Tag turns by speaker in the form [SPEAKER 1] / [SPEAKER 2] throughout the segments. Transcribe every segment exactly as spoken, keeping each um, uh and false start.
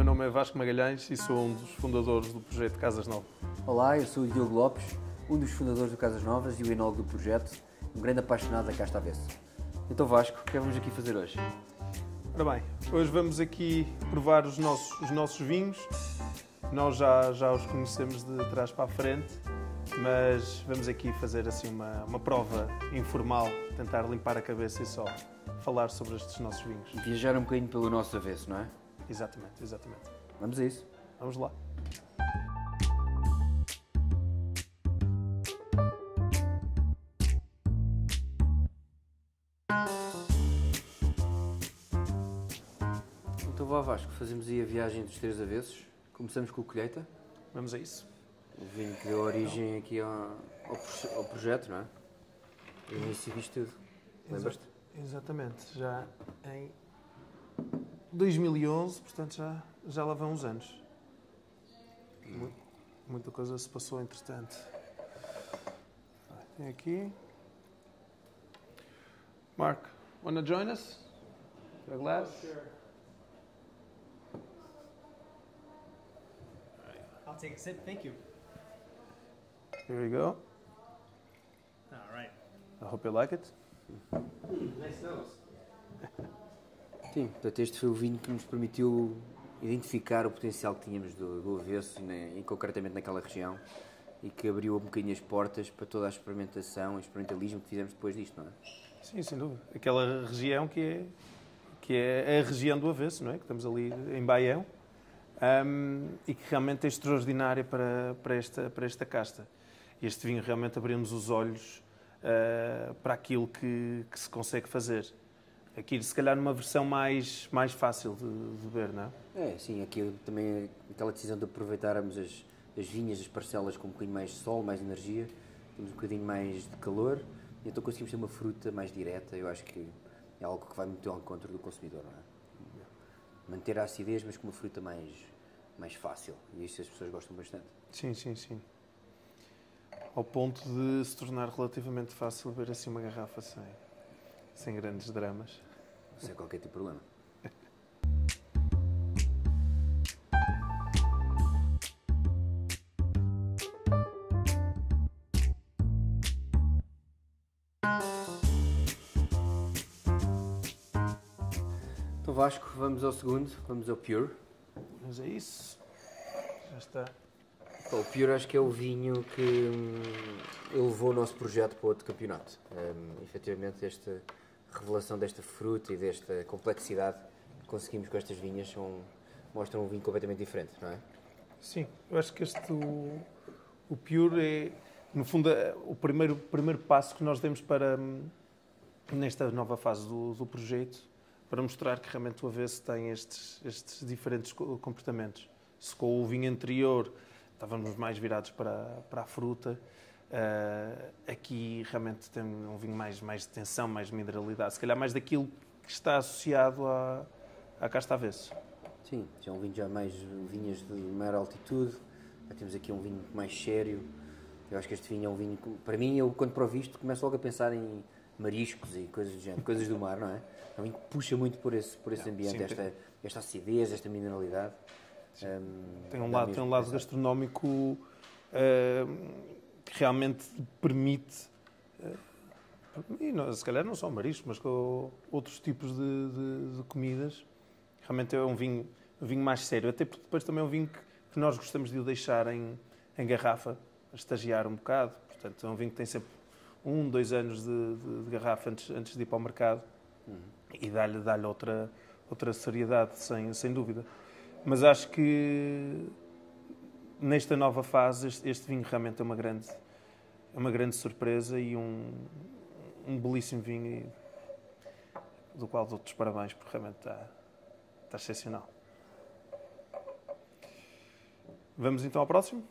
[SPEAKER 1] nome é Vasco Magalhães e sou um dos fundadores do projeto Casas Novas.
[SPEAKER 2] Olá, eu sou o Diogo Lopes, um dos fundadores do Casas Novas e o enólogo do projeto, um grande apaixonado da Casta Avesso. Então Vasco, o que é que vamos aqui fazer hoje?
[SPEAKER 1] Ora bem, hoje vamos aqui provar os nossos, os nossos vinhos. Nós já, já os conhecemos de trás para a frente, mas vamos aqui fazer assim uma, uma prova informal, tentar limpar a cabeça e só falar sobre estes nossos vinhos.
[SPEAKER 2] Viajar um bocadinho pelo nosso avesso, não é?
[SPEAKER 1] Exatamente, exatamente.
[SPEAKER 2] Vamos a isso.
[SPEAKER 1] Vamos lá.
[SPEAKER 2] Então vá Vasco, fazemos aí a viagem dos três avessos. Começamos com o Colheita.
[SPEAKER 1] Vamos a isso.
[SPEAKER 2] O vinho que deu origem aqui ao, ao, ao projeto, não é? O início disto tudo. Lembras-te?
[SPEAKER 1] Exatamente, já em dois mil e onze, portanto já, já lá vão uns anos. Hum. Muita coisa se passou entretanto. Tem aqui. Mark, wanna join us? For a glass?
[SPEAKER 3] Oh, sure. I'll take a sip, thank you.
[SPEAKER 1] Here we go.
[SPEAKER 3] All right.
[SPEAKER 1] I hope you like it.
[SPEAKER 3] Mm, nice nose.
[SPEAKER 2] Sim, portanto este foi o vinho que nos permitiu identificar o potencial que tínhamos do, do avesso, né, e concretamente naquela região, e que abriu um bocadinho as portas para toda a experimentação e experimentalismo que fizemos depois disto, não é?
[SPEAKER 1] Sim, sem dúvida. Aquela região que é, que é a região do avesso, não é? Que estamos ali em Baião, um, e que realmente é extraordinária para, para, esta, para esta casta. Este vinho realmente abriu-nos os olhos uh, para aquilo que, que se consegue fazer. Aqui, se calhar, numa versão mais, mais fácil de, de beber, não é?
[SPEAKER 2] É, sim, aqui também aquela decisão de aproveitarmos as, as vinhas, as parcelas com um bocadinho mais de sol, mais de energia, temos um bocadinho mais de calor, e então conseguimos ter uma fruta mais direta. Eu acho que é algo que vai muito ao encontro do consumidor, não é? Manter a acidez, mas com uma fruta mais, mais fácil, e isso as pessoas gostam bastante.
[SPEAKER 1] Sim, sim, sim. Ao ponto de se tornar relativamente fácil beber assim uma garrafa sem, sem grandes dramas.
[SPEAKER 2] Sem qualquer tipo de problema. Então Vasco, vamos ao segundo, vamos ao Pure.
[SPEAKER 1] Mas é isso. Já está.
[SPEAKER 2] O Pure acho que é o vinho que hum, elevou o nosso projeto para outro campeonato. Um, efetivamente, esta revelação desta fruta e desta complexidade que conseguimos com estas vinhas são, mostram um vinho completamente diferente, não é?
[SPEAKER 1] Sim, eu acho que este, o, o Pure é, no fundo, é o primeiro, primeiro passo que nós demos para, nesta nova fase do, do projeto, para mostrar que realmente o avesso tem estes, estes diferentes comportamentos. Se com o vinho anterior estávamos mais virados para, para a fruta, uh, aqui realmente tem um vinho mais, mais de tensão, mais de mineralidade, se calhar mais daquilo que está associado à, à casta avesso.
[SPEAKER 2] Sim, já é um vinho já mais vinhas de maior altitude, já temos aqui um vinho mais sério. Eu acho que este vinho é um vinho, para mim, eu quando provo isto começo logo a pensar em mariscos e coisas do género, coisas do mar, não é? É um vinho que puxa muito por esse, por esse ambiente, sim, esta, esta acidez, esta mineralidade.
[SPEAKER 1] Um, tem um lado, tem um lado gastronómico uh, que realmente permite, uh, e não, se calhar não só mariscos, mas com outros tipos de, de, de comidas. Realmente é um vinho, um vinho mais sério, até porque depois também é um vinho que, que nós gostamos de o deixar em, em garrafa, a estagiar um bocado. Portanto, é um vinho que tem sempre um, dois anos de, de, de garrafa antes, antes de ir para o mercado, uhum, e dá-lhe dá-lhe outra, outra seriedade, sem, sem dúvida. Mas acho que nesta nova fase este, este vinho realmente é uma grande, é uma grande surpresa e um, um belíssimo vinho, do qual dou-te os parabéns, porque realmente está, está excepcional. Vamos então ao próximo?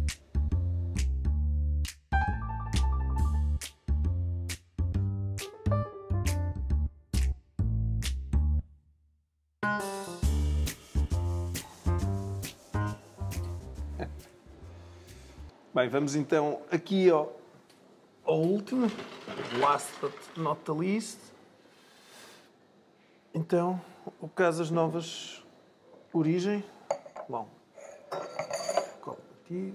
[SPEAKER 1] Bem, vamos então aqui ao, ao último, last but not the least. Então, o Casas Novas Origem. Bom, copo aqui.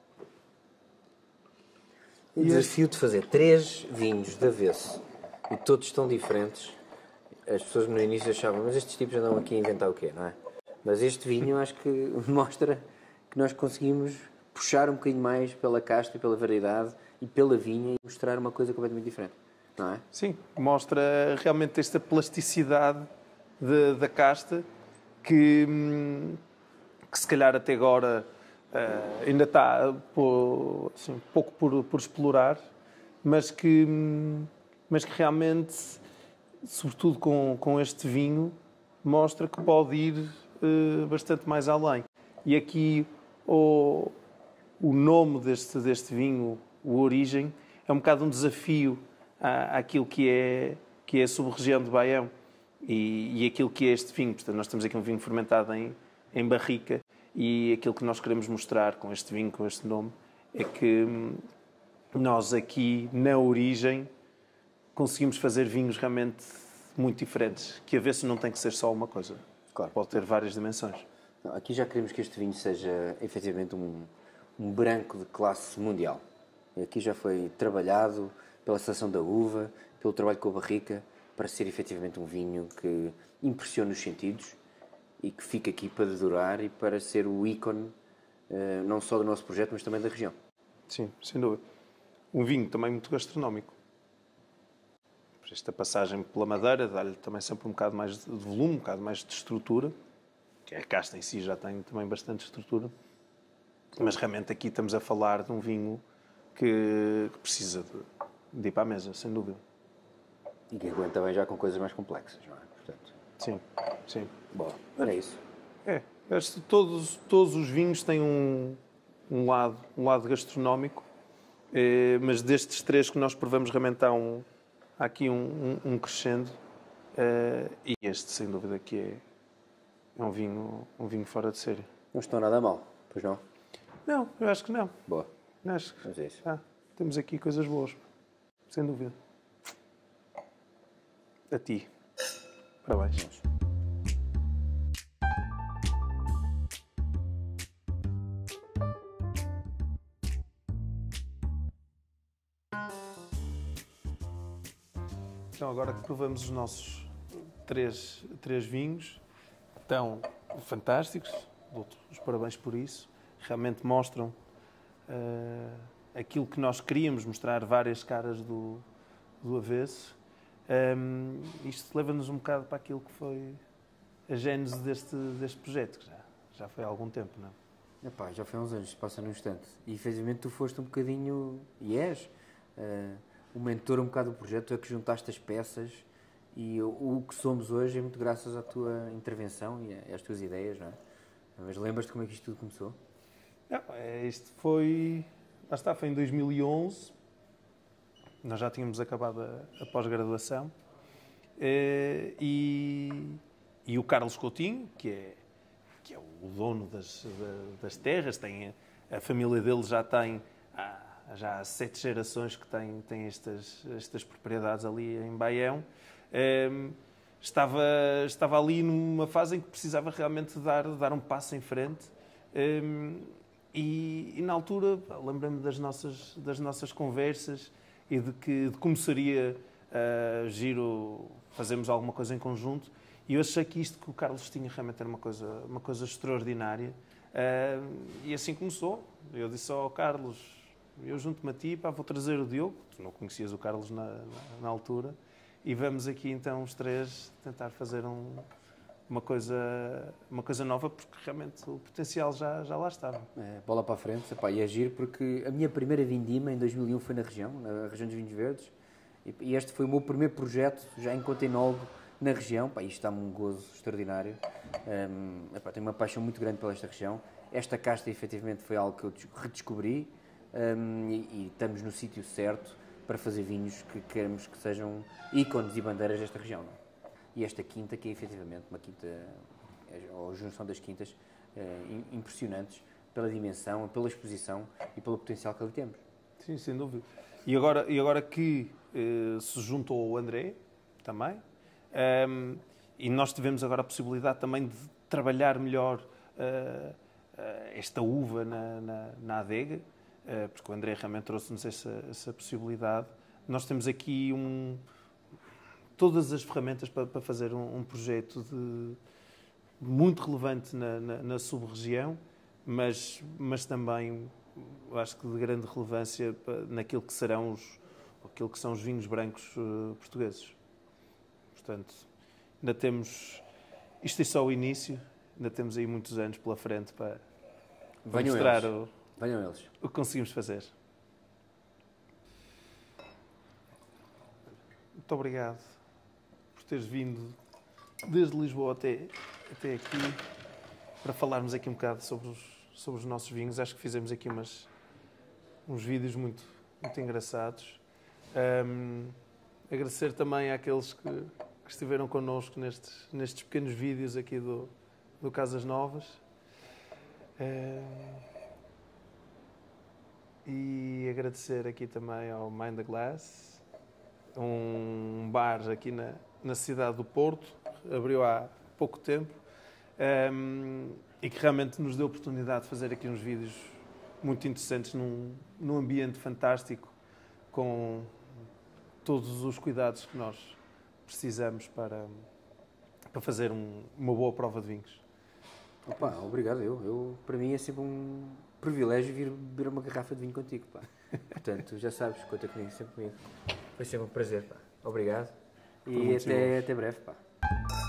[SPEAKER 2] O desafio de fazer três vinhos de avesso e todos tão diferentes, as pessoas no início achavam, mas estes tipos andam aqui a inventar o quê, não é? Mas este vinho acho que mostra que nós conseguimos puxar um bocadinho mais pela casta e pela variedade e pela vinha e mostrar uma coisa completamente diferente, não é?
[SPEAKER 1] Sim, mostra realmente esta plasticidade de, da casta que, que se calhar até agora uh, ainda está por, assim, um pouco por, por explorar, mas que, mas que realmente, sobretudo com, com este vinho, mostra que pode ir uh, bastante mais além. E aqui o, o nome deste, deste vinho, o Origem, é um bocado um desafio à, àquilo que é, que é a sub-região de Baião e, e aquilo que é este vinho. Portanto, nós temos aqui um vinho fermentado em, em barrica e aquilo que nós queremos mostrar com este vinho, com este nome, é que nós aqui, na Origem, conseguimos fazer vinhos realmente muito diferentes, que a avesso não tem que ser só uma coisa.
[SPEAKER 2] Claro.
[SPEAKER 1] Pode ter várias dimensões.
[SPEAKER 2] Não, aqui já queremos que este vinho seja, efetivamente, um, um branco de classe mundial. Aqui já foi trabalhado pela seleção da uva, pelo trabalho com a barrica, para ser efetivamente um vinho que impressiona os sentidos e que fica aqui para durar e para ser o ícone, não só do nosso projeto, mas também da região.
[SPEAKER 1] Sim, sem dúvida. Um vinho também muito gastronómico. Esta passagem pela madeira dá-lhe também sempre um bocado mais de volume, um bocado mais de estrutura, que a casta em si já tem também bastante estrutura, mas realmente aqui estamos a falar de um vinho que, que precisa de, de ir para a mesa, sem dúvida.
[SPEAKER 2] E que aguenta bem já com coisas mais complexas, não é? Portanto,
[SPEAKER 1] sim, sim.
[SPEAKER 2] Bom, era isso.
[SPEAKER 1] É, este, todos, todos os vinhos têm um, um, lado, um lado gastronómico, é, mas destes três que nós provamos realmente há, um, há aqui um, um, um crescendo, é, e este, sem dúvida, que é, é um, vinho, um vinho fora de série.
[SPEAKER 2] Não estou nada mal, pois não?
[SPEAKER 1] Não, eu acho que não.
[SPEAKER 2] Boa.
[SPEAKER 1] Acho que
[SPEAKER 2] Vamos a isso.
[SPEAKER 1] ah, temos aqui coisas boas, sem dúvida. A ti. Parabéns. Então, agora que provamos os nossos três, três vinhos, estão fantásticos, dou-te os parabéns por isso, realmente mostram uh, aquilo que nós queríamos mostrar, várias caras do, do avesso. Um, isto leva-nos um bocado para aquilo que foi a gênese deste, deste projeto, que já, já foi há algum tempo, não é?
[SPEAKER 2] Epá, já foi há uns anos, passa num instante. E efetivamente tu foste um bocadinho, e és, uh, o mentor um bocado do projeto, tu é que juntaste as peças e o, o que somos hoje é muito graças à tua intervenção e às tuas ideias, não é? Mas lembras-te como é que isto tudo começou?
[SPEAKER 1] Não, é, isto foi, lá está, foi em dois mil e onze, nós já tínhamos acabado a, a pós-graduação e, e o Carlos Coutinho, que é, que é o dono das, das terras, tem, a família dele já tem há, já há sete gerações que tem, tem estas, estas propriedades ali em Baião. Um, estava, estava ali numa fase em que precisava realmente dar, dar um passo em frente um, e, e na altura lembro-me das nossas, das nossas conversas e de, que, de como seria uh, giro fazermos alguma coisa em conjunto, e eu achei que isto que o Carlos tinha realmente era uma coisa, uma coisa extraordinária, uh, e assim começou. Eu disse ao Carlos, eu junto-me a ti, pá, vou trazer o Diogo, tu não conhecias o Carlos na, na, na altura, e vamos aqui então os três tentar fazer um, uma, coisa, uma coisa nova, porque realmente o potencial já, já lá estava.
[SPEAKER 2] É, bola para a frente, epá, e agir, porque a minha primeira vindima em dois mil e um foi na região, na região dos vinhos verdes, e, e este foi o meu primeiro projeto, já enquanto enólogo, na região. Pá, isto dá-me um gozo extraordinário. Um, epá, tenho uma paixão muito grande pela esta região. Esta casta, efetivamente, foi algo que eu redescobri um, e, e estamos no sítio certo para fazer vinhos que queremos que sejam ícones e bandeiras desta região. Não é? E esta quinta, que é efetivamente uma quinta, ou a junção das quintas, uh, impressionantes pela dimensão, pela exposição e pelo potencial que ali temos.
[SPEAKER 1] Sim, sem dúvida. E agora, e agora que uh, se juntou o André, também, um, e nós tivemos agora a possibilidade também de trabalhar melhor uh, uh, esta uva na, na, na adega, uh, porque o André realmente trouxe-nos essa, essa possibilidade. Nós temos aqui um, todas as ferramentas para, para fazer um, um projeto de, muito relevante na, na, na sub-região, mas, mas também, acho que de grande relevância naquilo que serão os, aquilo que são os vinhos brancos uh, portugueses. Portanto, ainda temos... Isto é só o início, ainda temos aí muitos anos pela frente para, para mostrar
[SPEAKER 2] eles.
[SPEAKER 1] O,
[SPEAKER 2] Venham eles.
[SPEAKER 1] o que conseguimos fazer. Muito obrigado por teres vindo desde Lisboa até, até aqui para falarmos aqui um bocado sobre os, sobre os nossos vinhos. Acho que fizemos aqui umas, uns vídeos muito, muito engraçados. Um, agradecer também àqueles que, que estiveram connosco nestes, nestes pequenos vídeos aqui do, do Casas Novas. Um, e agradecer aqui também ao Mind the Glass, um bar aqui na, na cidade do Porto, abriu há pouco tempo, um, e que realmente nos deu a oportunidade de fazer aqui uns vídeos muito interessantes num, num ambiente fantástico, com todos os cuidados que nós precisamos para, para fazer um, uma boa prova de vinhos.
[SPEAKER 2] Opa, obrigado. Eu, eu, para mim é sempre um privilégio vir beber uma garrafa de vinho contigo. Pá. Portanto, já sabes, conta comigo, sempre comigo. Foi sempre um prazer. Pá. Obrigado. E até, até breve. Pá.